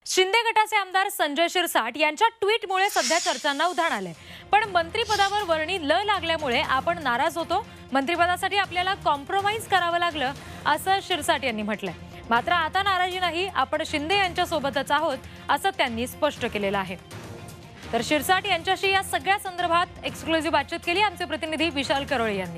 शिंदे गटाचे आमदार संजय शिरसाट यांच्या ट्विटमुळे सध्या चर्चांना उधाण आले। पण मंत्रिपदावर वर्णी ल लागल्यामुळे आपण नाराज होतो, मंत्रिपदासाठी आपल्याला कॉम्प्रोमाइज करावं लागलं असं शिरसाट यांनी म्हटलंय। मात्र आता नाराजी नाही, आपण शिंदे यांच्या सोबतच आहोत असं त्यांनी स्पष्ट केलेलं आहे। तर शिरसाट यांच्याशी या सगळ्या संदर्भात एक्सक्लुझिव्ह बातचीत केली आमचे प्रतिनिधी विशाल करोळे यांनी।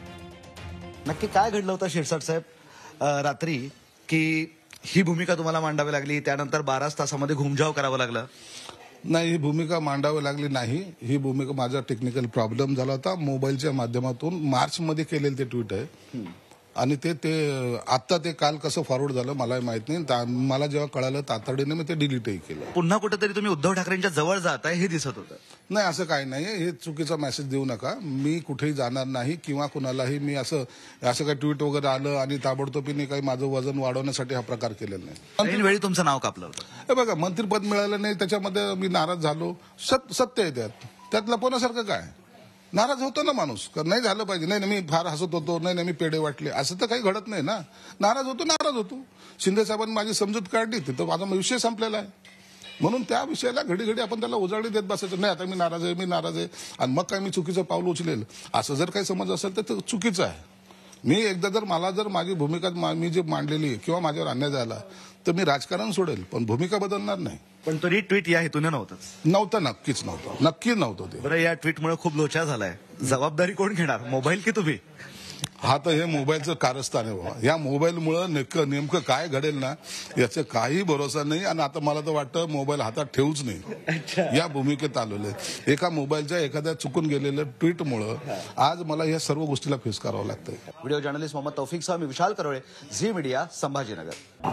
नक्की काय घडलं होतं शिरसाट साहेब रात्री की ही भूमिका तुम्हाला मांडावी लागली, त्यानंतर 12 तासामध्ये घुमजाव करावं लागलं? नाही, ही भूमिका मांडावी लागली नाही। ही भूमिका माझा टेक्निकल प्रॉब्लेम झाला होता। मोबाईलच्या माध्यमातून मार्च मध्ये केलेलं ते ट्विट आहे आणि ते आता ते काल कसं फॉरवर्ड झालं मला माहित नाही। मला जेव्हा कळालं तातडीने मी ते डिलीटही केलं। पुन्हा कुठेतरी तुम्ही उद्धव ठाकरेंच्या जवळ जाताय हे दिसत होतं। नाही, असं काही नाही, हे चुकीचा मेसेज देऊ नका। मी कुठेही जाणार नाही किंवा कुणालाही मी असं काही ट्विट वगैरे आलं आणि ताबडतोबीने काही माझं वजन वाढवण्यासाठी हा प्रकार केलेला नाही। ऐन वेळी तुमचं नाव कापलं होतं। हे बघा, मंत्रिपद मिळालं नाही त्याच्यामध्ये मी नाराज झालो, सत्य आहे त्यातलं कोणासारखं काय? नाराज होतो ना माणूस, नाही झालं पाहिजे, नाही मी फार हसत होतो, नाही मी पेढे वाटले, असं तर काही घडत नाही ना। नाराज होतो। शिंदे साहेबांनी माझी समजूत काढली, तिथं माझा विषय संपलेला आहे। म्हणून त्या विषयाला घडी आपण त्याला उजाळी देत बसायचं नाही। आता मी नाराज आहे आणि मग काय मी चुकीचं पाऊल उचलेल असं जर काही समज असेल तर ते चुकीचं आहे। मी एकदा जर माझी भूमिका मी जे मांडलेली किंवा माझ्यावर अन्याय झाला तर मी राजकारण सोडेल, पण भूमिका बदलणार नाही। पण तरी ट्विट या हेतूने नव्हतं, नक्कीच नव्हतं ते। बरं, या ट्विटमुळे खूप लोचा झालाय, जबाबदारी कोण घेणार, मोबाईल की तुम्ही? हा तर हे मोबाईलचं कारस्थान आहे बाबा। या मोबाईलमुळे नेमकं काय घडेल ना याचा काही भरोसा नाही आणि आता मला तर वाटतं मोबाईल हातात ठेवूच नाही या भूमिकेत आलेलं आहे। एका मोबाईलच्या एखाद्या चुकून गेलेल्या ट्विटमुळे आज मला या सर्व गोष्टीला फेस करावं लागतंय। व्हिडिओ जर्नलिस्ट मोहम्मद तौफिकसह मी विशाल करोळे, झी मीडिया, संभाजीनगर।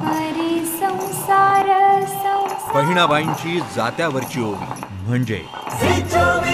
बहिणाबाईंची जात्यावरची ओवी म्हणजे